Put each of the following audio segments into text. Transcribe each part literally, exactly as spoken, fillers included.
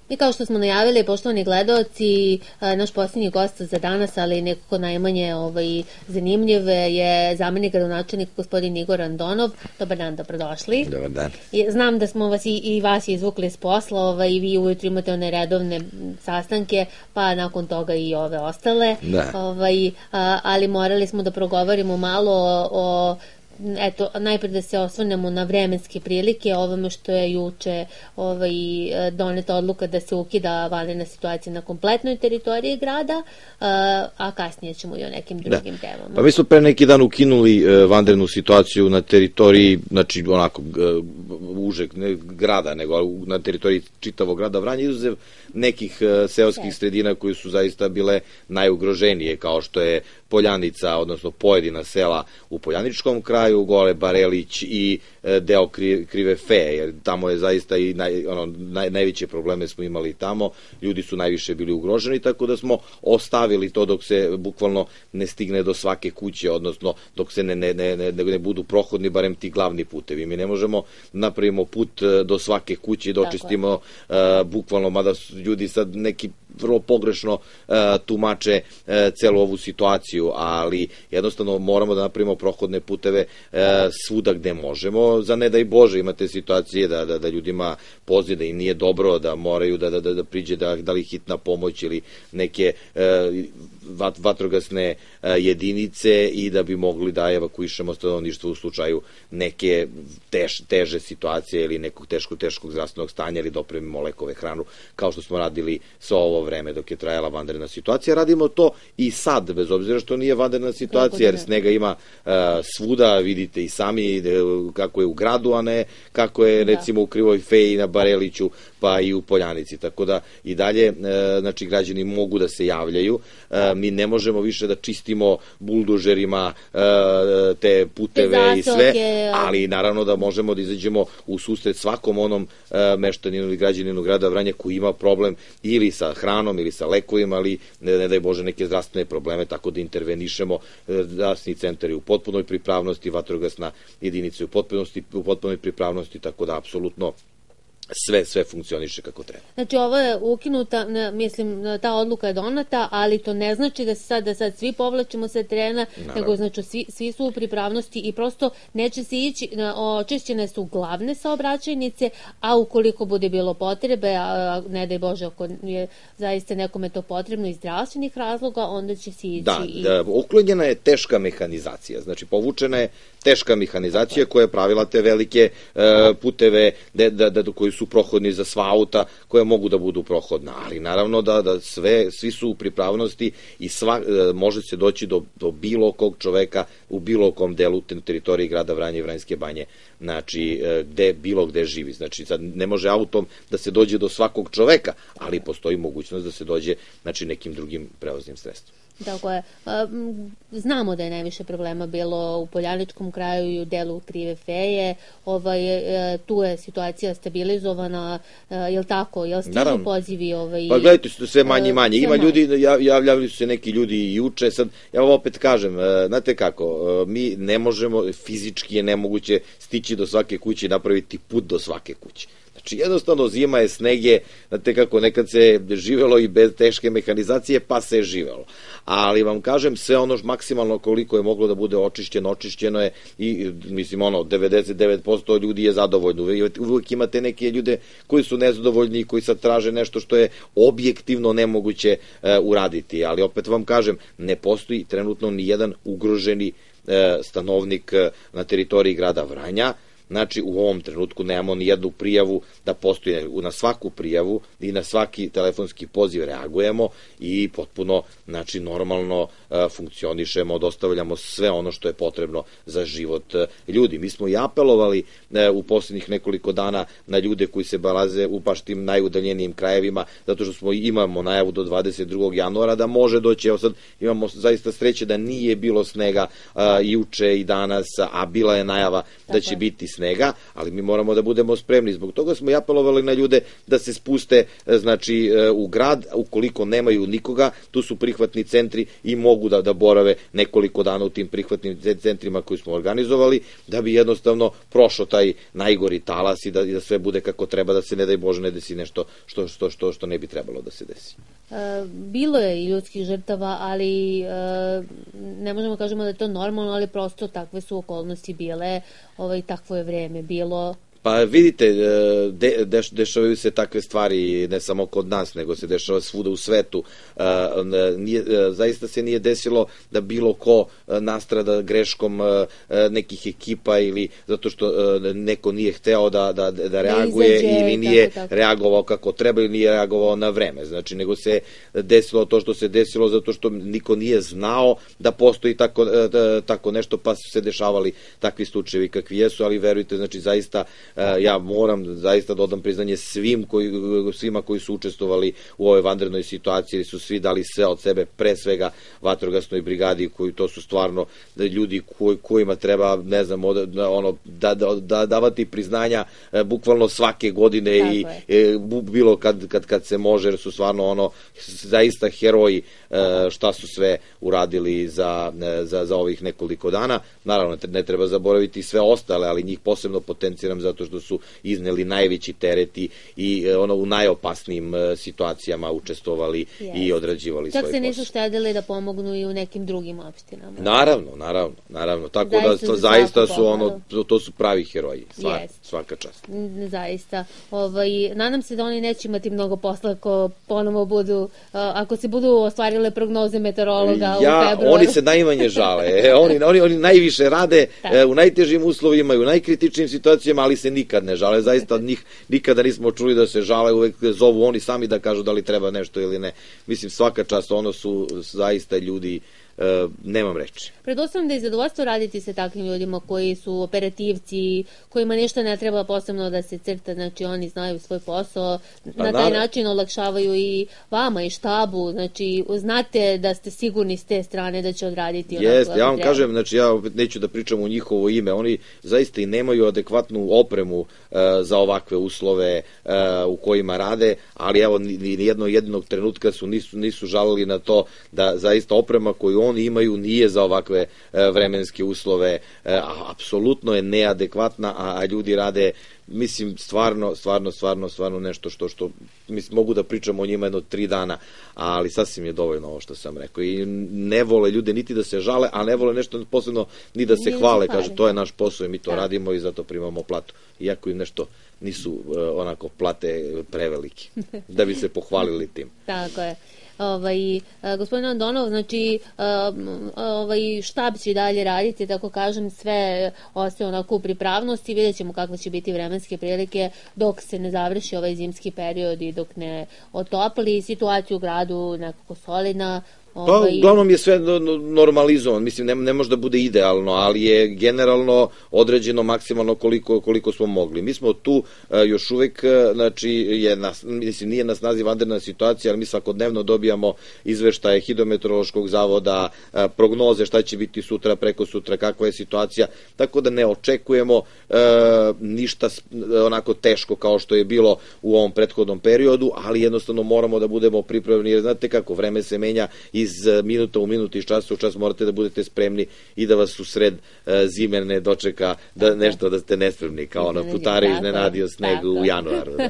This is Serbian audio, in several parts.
I kao što smo najavili, poštovani gledaoci, naš posljednji gost za danas, ali nekako najmanje ovaj, zanimljiv, je zamenik gradonačelnika gospodin Igor Andonov. Dobar dan, dobrodošli. Dobar dan. I znam da smo vas i, i vas izvukli s posla, ovaj, i vi ujutro imate one redovne sastanke, pa nakon toga i ove ostale. Da. Ovaj, a, ali morali smo da progovorimo malo o, o eto, najprej da se osvrnemo na vremenske prilike, ovome što je juče ovaj, doneta odluka da se ukida vanredna situacija na kompletnoj teritoriji grada, a kasnije ćemo i o nekim drugim da. temama. Pa mi smo pre neki dan ukinuli vanrednu situaciju na teritoriji, znači onako užeg, ne grada, nego na teritoriji čitavog grada Vranja, izuzev nekih seoskih sredina koji su zaista bile najugroženije, kao što je Poljanica, odnosno pojedina sela u Poljaničkom kraju, Gole Barelić i deo Krive Fe, jer tamo je zaista i naj, ono, naj, najveće probleme smo imali tamo, ljudi su najviše bili ugroženi, tako da smo ostavili to dok se bukvalno ne stigne do svake kuće, odnosno dok se ne, ne, ne, ne, ne budu prohodni barem ti glavni putevi. Mi ne možemo napravimo put do svake kuće i dočistimo uh, bukvalno, mada su ljudi sad neki vrlo pogrešno uh, tumače uh, celu ovu situaciju, ali jednostavno moramo da napravimo prohodne puteve uh, svuda gde možemo. Za ne daj Bože imate situacije da, da, da ljudima pozije da im nije dobro, da moraju da, da, da priđe da, da li hitna pomoć ili neke uh, vat, vatrogasne uh, jedinice i da bi mogli da evakuišemo stanovništvo u slučaju neke tež, teže situacije ili nekog teškog, teškog zdravstvenog stanja ili dopremimo lekove, hranu, kao što smo radili sa ovo vreme dok je trajala vanredna situacija. Radimo to i sad, bez obzira što nije vanredna situacija, jer snega ima uh, svuda, vidite i sami kako je u gradu, a ne kako je recimo u Krivoj Feji, na Bareliću, pa i u Poljanici. Tako da i dalje, uh, znači, građani mogu da se javljaju. Uh, mi ne možemo više da čistimo buldožerima uh, te puteve i sve, ali naravno da možemo da izađemo u susret svakom onom uh, meštaninu ili građaninu grada Vranja koji ima problem ili sa hranom ili sa lekovima, ali ne, ne daj Bože neke zdravstvene probleme, tako da intervenišemo. Zdravstveni centar je u potpunoj pripravnosti, vatrogasna jedinica u potpunosti, u potpunoj pripravnosti, tako da apsolutno sve, sve funkcioniše kako treba. Znači, ovo je ukinuta, mislim, ta odluka je donata, ali to ne znači da se sad, da sad svi povlačimo sa terena, naravno, nego znači svi, svi su u pripravnosti i prosto neće se ići, očišćene su glavne saobraćajnice, a ukoliko bude bilo potrebe, a ne daj Bože, ako je zaista nekome to potrebno iz zdravstvenih razloga, onda će se ići da, i... Da, uklonjena je teška mehanizacija, znači povučena je teška mehanizacija koja je pravila te velike uh, puteve da, da, da, koji su prohodni za sva auta koje mogu da budu prohodna, ali naravno da, da sve, svi su u pripravnosti i sva, uh, može se doći do, do bilo kog čoveka u bilo kom delu teritoriji grada Vranja i Vranjske Banje, znači uh, gde, bilo gde živi. Znači sad ne može autom da se dođe do svakog čoveka, ali postoji mogućnost da se dođe, znači, nekim drugim prevoznim sredstvom. Tako je. Znamo da je najviše problema bilo u Poljaničkom kraju i u delu Krive Feje. Ovaj, tu je situacija stabilizovana. Je li tako? Je li stižu pozivi? Ovaj, pa gledajte, sve manje i manje. Ima ljudi, javljali su se neki ljudi i juče. Sad, ja vam opet kažem, znate kako, mi ne možemo, fizički je nemoguće stići do svake kuće i napraviti put do svake kuće. Znači, jednostavno zima je, sneg je, znate kako, nekad se živelo i bez teške mehanizacije, pa se je živelo. Ali vam kažem, sve ono maksimalno koliko je moglo da bude očišćeno, očišćeno je i, mislim, ono, devedeset devet posto ljudi je zadovoljno. Uvijek imate neke ljude koji su nezadovoljni i koji sad traže nešto što je objektivno nemoguće uh, uraditi. Ali opet vam kažem, ne postoji trenutno ni jedan ugroženi uh, stanovnik uh, na teritoriji grada Vranja. Znači, u ovom trenutku nemamo ni jednu prijavu da postoji. Na svaku prijavu i na svaki telefonski poziv reagujemo i potpuno, znači, normalno uh, funkcionišemo, dostavljamo sve ono što je potrebno za život uh, ljudi. Mi smo i apelovali uh, u posljednjih nekoliko dana na ljude koji se balaze u baš tim najudaljenijim krajevima, zato što smo imamo najavu do dvadeset drugog januara da može doći. Evo sad imamo zaista sreće da nije bilo snega uh, juče i danas, a bila je najava da će biti snega, ali mi moramo da budemo spremni. Zbog toga smo i apelovali na ljude da se spuste znači u grad, ukoliko nemaju nikoga, tu su prihvatni centri i mogu da, da borave nekoliko dana u tim prihvatnim centrima koji smo organizovali, da bi jednostavno prošao taj najgori talas i da, i da sve bude kako treba, da se ne daj Bože ne desi nešto što, što, što, što ne bi trebalo da se desi. Bilo je i ljudskih žrtava, ali ne možemo kažemo da je to normalno, ali prosto takve su okolnosti bile, ovaj, takvo je vreme bilo. Pa vidite, de, deš, dešavaju se takve stvari ne samo kod nas, nego se dešava svuda u svetu. Nije, zaista se nije desilo da bilo ko nastrada greškom nekih ekipa ili zato što neko nije hteo da, da, da reaguje izađe, ili nije tako, tako. reagovao kako treba ili nije reagovao na vreme. Znači, nego se desilo to što se desilo zato što niko nije znao da postoji tako, tako nešto, pa su se dešavali takvi slučajevi kakvi jesu, ali verujte, znači zaista ja moram zaista da odam priznanje svim koji, svima koji su učestvovali u ovoj vanrednoj situaciji, jer su svi dali sve od sebe, pre svega vatrogasnoj brigadi, koji to su stvarno ljudi koj, kojima treba, ne znam, ono, da, da, da davati priznanja bukvalno svake godine i e, bilo kad, kad, kad se može, jer su stvarno ono, zaista heroji šta su sve uradili za, za, za ovih nekoliko dana. Naravno, ne treba zaboraviti sve ostale, ali njih posebno potenciram zato što su izneli najveći tereti i ono u najopasnijim situacijama učestvovali yes. i odrađivali svoj posao. Čak se nisu štedili da pomognu i u nekim drugim opštinama. Naravno, naravno, naravno. Tako zaista da zaista su ono, to su pravi heroji. Sva, yes. Svaka čast. Zaista. Ovaj, nadam se da oni neće imati mnogo posla ako ponovo budu, ako se budu ostvarile prognoze meteorologa ja, u februaru. Oni se najmanje žale. E, oni, oni, oni najviše rade e, u najtežim uslovima i u najkritičnim situacijama, ali se nikad ne žale. Zaista od njih nikada nismo čuli da se žale, uvek zovu oni sami da kažu da li treba nešto ili ne. Mislim, svaka čast, ono su zaista ljudi, e, nemam reči. Pretpostavljam da je zadovoljstvo raditi sa takvim ljudima koji su operativci, kojima ništa ne treba posebno da se crta, znači oni znaju svoj posao, na taj način olakšavaju i vama i štabu, znači znate da ste sigurni s te strane da će odraditi onako. Jeste, ja vam kažem, znači ja opet neću da pričam u njihovo ime, oni zaista i nemaju adekvatnu opremu uh, za ovakve uslove uh, u kojima rade, ali evo ni jednog jedinog trenutka su nisu, nisu žalili na to da zaista oprema koju oni imaju nije za ovakve vremenske uslove, a apsolutno je neadekvatna, a ljudi rade, mislim, stvarno, stvarno, stvarno, stvarno nešto što, što mislim, mogu da pričam o njima jedno tri dana, ali sasvim je dovoljno ovo što sam rekao. I ne vole ljude niti da se žale, a ne vole nešto posebno ni da se Nije hvale, kažu to je naš posao i mi to da. radimo i zato primamo platu. Iako im nešto nisu uh, onako plate prevelike, da bi se pohvalili tim. Tako je. Ovaj, gospodin Andonov, znači ovaj, štab će dalje raditi, tako kažem, sve ostaje onako u pripravnosti, vidjet ćemo kakve će biti vremenske prilike dok se ne završi ovaj zimski period i dok ne otopli situaciju u gradu nekako solidna. Pa, uglavnom je sve normalizovan, mislim, ne, ne može da bude idealno, ali je generalno određeno maksimalno koliko, koliko smo mogli. Mi smo tu uh, još uvek, znači, je na, mislim, nije na snazi vanredna situacija, ali mi svakodnevno dobijamo izveštaje hidrometeorološkog zavoda, uh, prognoze šta će biti sutra, preko sutra, kakva je situacija, tako da ne očekujemo uh, ništa onako teško kao što je bilo u ovom prethodnom periodu, ali jednostavno moramo da budemo pripravni, jer znate kako, vreme se menja i iz minuta u minut, iz časa u čas morate da budete spremni i da vas u sred uh, zime ne dočeka da tako. Nešto da ste nespremni, kao ono putare iznenadio sneg tako. U januaru. Da.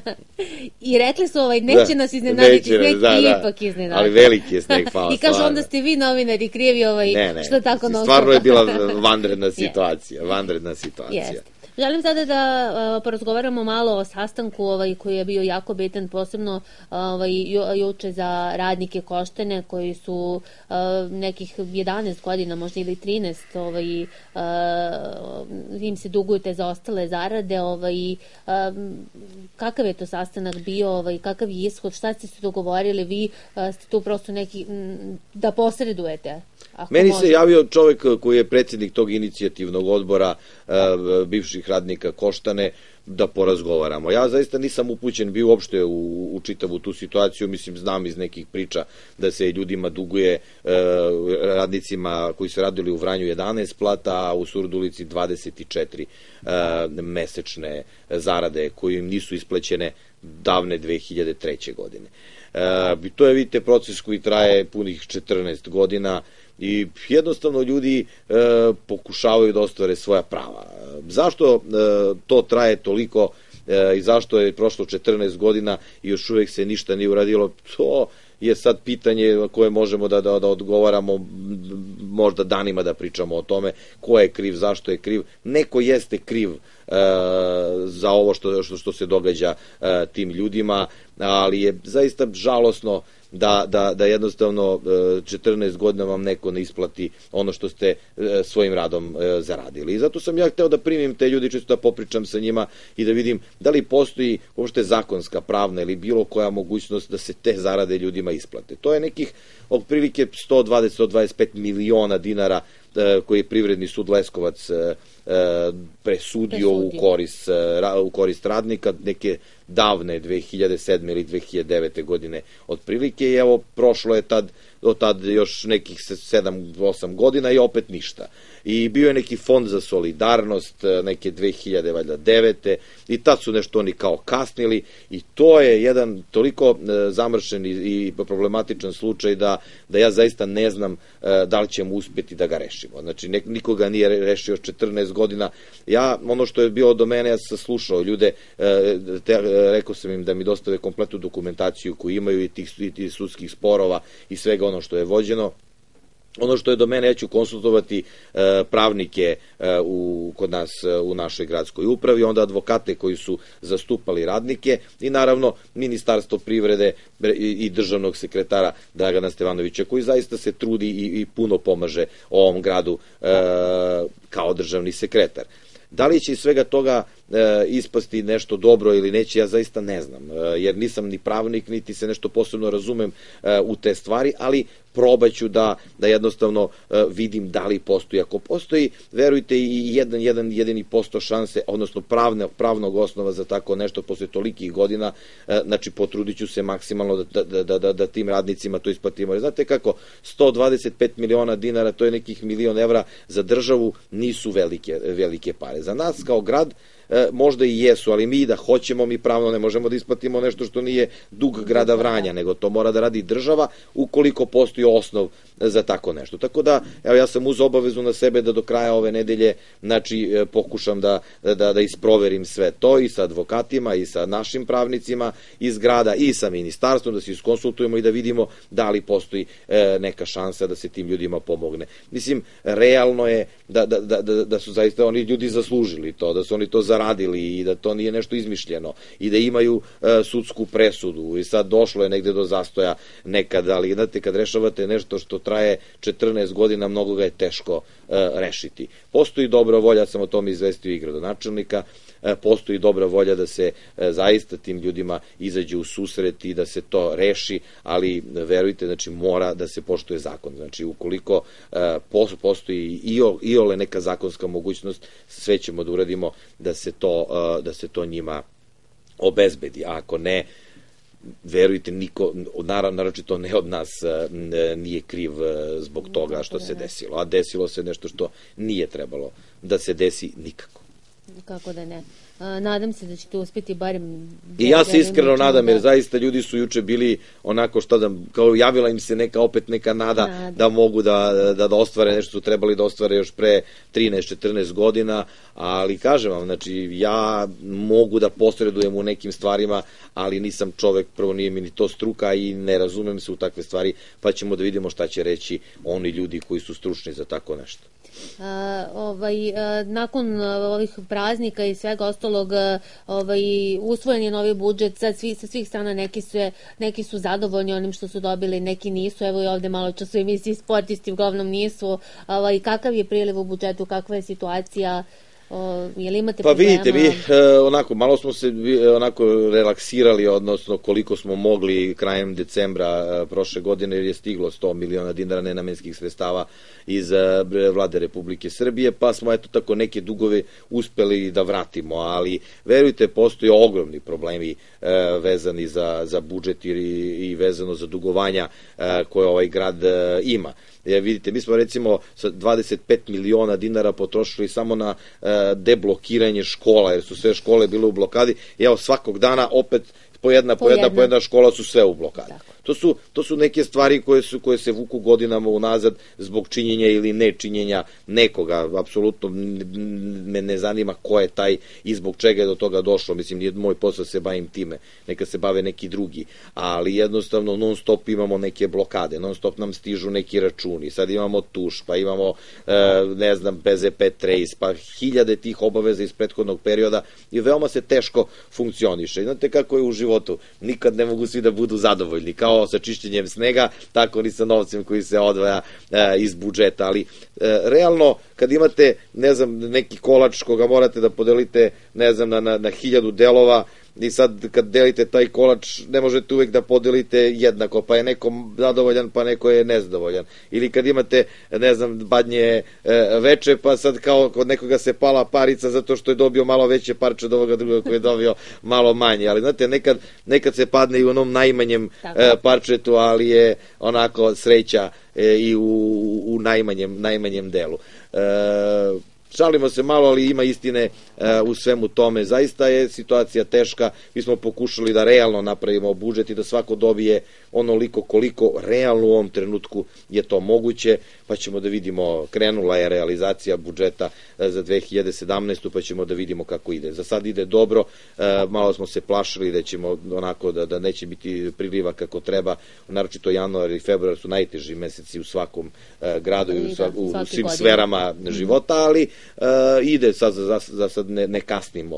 I rekli su, ovaj, neće da, nas iznenaditi neće, sneg da, i da. Ipak iznenaditi. Ali veliki je sneg pao. I kažu, onda ste vi novinari krivi, ovaj, ne, ne, što tako nosim. Stvarno je bila vanredna situacija, vanredna situacija. Yes. Želim sada da uh, porazgovaramo malo o sastanku ovaj, koji je bio jako bitan, posebno ovaj, ju, juče za radnike Koštane koji su uh, nekih jedanaest godina, možda ili trinaest, ovaj, uh, im se duguju te zaostale zarade. Ovaj, uh, kakav je to sastanak bio, ovaj, kakav je ishod, šta ste se dogovorili, vi uh, ste tu prosto neki m, da posredujete? Meni može. Se javio čovek koji je predsjednik tog inicijativnog odbora uh, bivših radnika Koštane, da porazgovaramo. Ja zaista nisam upućen bio uopšte u, u čitavu tu situaciju, mislim, znam iz nekih priča da se ljudima duguje, e, radnicima koji su radili u Vranju jedanaest plata, a u Surdulici dvadeset četiri e, mesečne zarade koje im nisu isplaćene davne dve hiljade treće. godine. E, to je, vidite, proces koji traje punih četrnaest godina i jednostavno ljudi e, pokušavaju da ostvare svoja prava. Zašto e, to traje toliko e, i zašto je prošlo četrnaest godina i još uvek se ništa nije uradilo, to je sad pitanje koje možemo da, da, da odgovaramo, možda danima da pričamo o tome ko je kriv, zašto je kriv. Neko jeste kriv e, za ovo što, što, što se događa e, tim ljudima, ali je zaista žalosno da, da, da jednostavno četrnaest godina vam neko ne isplati ono što ste svojim radom zaradili. I zato sam ja hteo da primim te ljudi, čisto da popričam sa njima i da vidim da li postoji uopšte zakonska, pravna ili bilo koja mogućnost da se te zarade ljudima isplate. To je nekih otprilike sto dvadeset do sto dvadeset pet miliona dinara koji je Privredni sud Leskovac presudio u korist, u korist radnika neke davne dve hiljade sedme ili dve hiljade devete. godine otprilike i evo prošlo je tad, od tad još nekih sedam osam godina i opet ništa. I bio je neki fond za solidarnost neke dve hiljade devete. i tad su nešto oni kao kasnili i to je jedan toliko zamršen i problematičan slučaj da, da ja zaista ne znam da li ćemo uspjeti da ga rešimo. Znači, nikoga nije rešio četrnaest godina. Ja, ono što je bilo do mene, ja sam slušao ljude, te, rekao sam im da mi dostave kompletnu dokumentaciju koju imaju i tih, i tih sudskih sporova i svega ono što je vođeno. Ono što je do mene, ja ću konsultovati e, pravnike e, u, kod nas e, u našoj gradskoj upravi, onda advokate koji su zastupali radnike i naravno Ministarstvo privrede i, i državnog sekretara Dragana Stevanovića koji zaista se trudi i, i puno pomaže ovom gradu e, kao državni sekretar. Da li će iz svega toga e, ispasti nešto dobro ili neće, ja zaista ne znam, e, jer nisam ni pravnik, niti se nešto posebno razumem e, u te stvari, ali probaću da, da jednostavno e, vidim da li postoji. Ako postoji, verujte, i jedan, jedan jedini posto šanse, odnosno pravne, pravnog osnova za tako nešto posle tolikih godina, e, znači potrudit ću se maksimalno da, da, da, da, da tim radnicima to isplatimo. Znate kako, sto dvadeset pet miliona dinara, to je nekih milion evra, za državu nisu velike, velike pare. Za nas kao grad E, možda i jesu, ali mi da hoćemo, mi pravno ne možemo da isplatimo nešto što nije dug grada Vranja, nego to mora da radi država ukoliko postoji osnov za tako nešto. Tako da, evo, ja sam uz obavezu na sebe da do kraja ove nedelje, znači, pokušam da, da, da isproverim sve to i sa advokatima i sa našim pravnicima iz grada i sa ministarstvom, da se iskonsultujemo i da vidimo da li postoji e, neka šansa da se tim ljudima pomogne. Mislim, realno je da, da, da, da su zaista oni ljudi zaslužili to, da su oni to zaradili i da to nije nešto izmišljeno i da imaju e, sudsku presudu i sad došlo je negde do zastoja nekada, ali znate, kad rešavate nešto što traje četrnaest godina, mnogo ga je teško e, rešiti. Postoji dobra volja, sam o tom izvestio i gradonačelnika, e, postoji dobra volja da se e, zaista tim ljudima izađe u susret i da se to reši, ali verujte, znači, mora da se poštuje zakon. Znači, ukoliko e, postoji i, o, i ole neka zakonska mogućnost, sve ćemo da uradimo da se to, e, da se to njima obezbedi. A ako ne, verujte, niko, naravno, naročito ne od nas, nije kriv zbog toga što se desilo. A desilo se nešto što nije trebalo da se desi nikako. Kako da ne. Nadam se da ćete uspjeti barem... I ja se iskreno nadam, jer zaista ljudi su juče bili onako, što da, kao javila im se neka, opet neka nada, nada. da mogu da, da, da ostvare nešto su trebali da ostvare još pre trinaest četrnaest godina, ali kažem vam, znači, ja mogu da posredujem u nekim stvarima, ali nisam čovek, prvo nije mi ni to struka i ne razumem se u takve stvari, pa ćemo da vidimo šta će reći oni ljudi koji su stručni za tako nešto. A, ovaj, a, nakon ovih praznika i svega ostalog, ovaj, usvojen je novi budžet, sad svi, sa svih strana neki su, neki su zadovoljni onim što su dobili, neki nisu, evo i ovde malo čas u emisiji sportisti uglavnom nisu. Ovaj, kakav je priliv u budžetu, kakva je situacija? O, je li imate pa problema? vidite, mi e, onako, malo smo se e, onako relaksirali, odnosno koliko smo mogli krajem decembra e, prošle godine, jer je stiglo sto miliona dinara nenamenskih sredstava iz e, vlade Republike Srbije, pa smo eto tako neke dugove uspeli da vratimo, ali verujte, postoje ogromni problemi e, vezani za, za budžet i, i vezano za dugovanja e, koje ovaj grad e, ima. Jer vidite, mi smo recimo sa dvadeset pet miliona dinara potrošili samo na e, deblokiranje škola, jer su sve škole bile u blokadi. I evo, svakog dana opet po jedna, po, po jedna, po jedna škola su sve u blokadi. To su, to su neke stvari koje, su, koje se vuku godinama unazad zbog činjenja ili nečinjenja nekoga. Apsolutno me ne zanima ko je taj i zbog čega je do toga došlo. Mislim, nije moj posao se bavim time. Neka se bave neki drugi. Ali jednostavno non stop imamo neke blokade. Non stop nam stižu neki računi. Sad imamo tuš, pa imamo ne znam, P Z P Trace, pa hiljade tih obaveza iz prethodnog perioda i veoma se teško funkcioniše. I znate kako je u životu. Nikad ne mogu svi da budu zadovoljni. Kao sa čišćenjem snega, tako ni sa novcem koji se odvaja e, iz budžeta, ali e, realno kad imate, ne znam, neki kolač koga morate da podelite, ne znam, na, na, na hiljadu delova, i sad kad delite taj kolač ne možete uvek da podelite jednako, pa je neko zadovoljan, pa neko je nezadovoljan. Ili kad imate, ne znam, badnje e, veče, pa sad kao kod nekoga se pala parica zato što je dobio malo veće parče od ovoga druga koji je dobio malo manje. Ali znate, nekad, nekad se padne i u onom najmanjem e, parčetu, ali je onako sreća e, i u, u najmanjem, najmanjem delu. E, Šalimo se malo, ali ima istine e, u svemu tome. Zaista je situacija teška. Mi smo pokušali da realno napravimo budžet i da svako dobije onoliko koliko realno u ovom trenutku je to moguće, pa ćemo da vidimo, krenula je realizacija budžeta e, za dve hiljade sedamnaestu. pa ćemo da vidimo kako ide. Za sad ide dobro, e, malo smo se plašili da ćemo onako, da, da neće biti priliva kako treba, naročito januar i februar su najteži meseci u svakom e, gradu i u, u, u svim sferama života, ali Uh, ide sad, za, za sad ne, ne kasnimo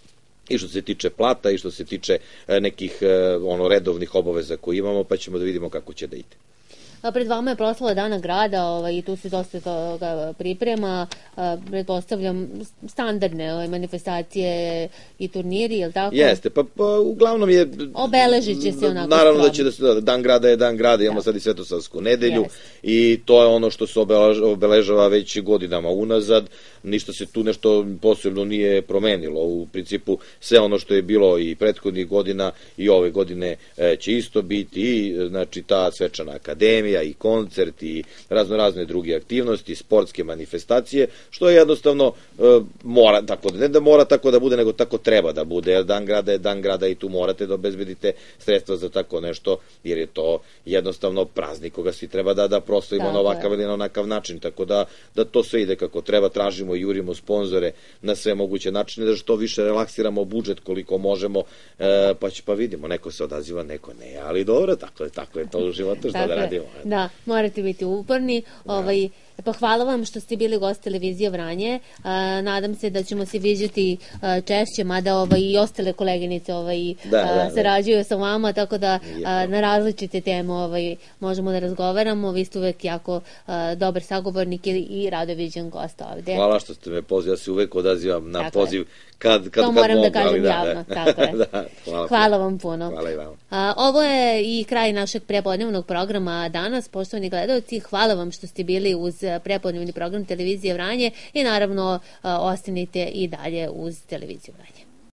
i što se tiče plata i što se tiče uh, nekih uh, ono redovnih obaveza koje imamo, pa ćemo da vidimo kako će da ide. A pred vama je proslava Dana grada, ovaj, i tu se dosta toga priprema, a, pretpostavljam standardne ovaj, manifestacije i turniri, je li tako? Jeste, pa, pa uglavnom je... Obeležit će se onako naravno da će da se, Dan grada je Dan grada, imamo da. sad i Svetosavsku nedelju Jest. i to je ono što se obeležava već godinama unazad, ništa se tu nešto posebno nije promenilo. U principu sve ono što je bilo i prethodnih godina i ove godine e, će isto biti, i znači ta svečana akademija i koncert i razno razne druge aktivnosti, sportske manifestacije, što je jednostavno e, mora, tako da, ne da mora tako da bude, nego tako treba da bude, jer Dan grada je Dan grada i tu morate da obezbedite sredstva za tako nešto, jer je to jednostavno praznik koga svi treba da, da proslavimo na ovakav ili na onakav način, tako da, da to sve ide kako treba, tražimo i jurimo sponzore na sve moguće načine, da što više relaksiramo budžet koliko možemo, e, pa će pa vidimo, neko se odaziva, neko ne, ali dobro, tako je, tako je to u životu, što da radimo. Da, morate biti uporni. Ovaj, pa hvala vam što ste bili gost televizije Vranje. A, nadam se da ćemo se viđati a, češće, mada ovaj, i ostale koleginice ovaj, da, a, da, sarađuju da. sa vama, tako da a, na različite teme ovaj, možemo da razgovaramo. Vi ste uvek jako a, dobar sagovornik i, i rado viđen gost ovde. Hvala što ste me pozivali, ja se uvek odazivam na tako poziv kad, kad, to kad moram mogu, da kažem da, javno. Da, tako je. da, hvala, hvala vam puno. Hvala i vama. A, ovo je i kraj našeg prepodnevnog programa danas, poštovani gledalci. Hvala vam što ste bili uz prepodnevni program televizije Vranje i naravno a, ostanite i dalje uz televiziju Vranje.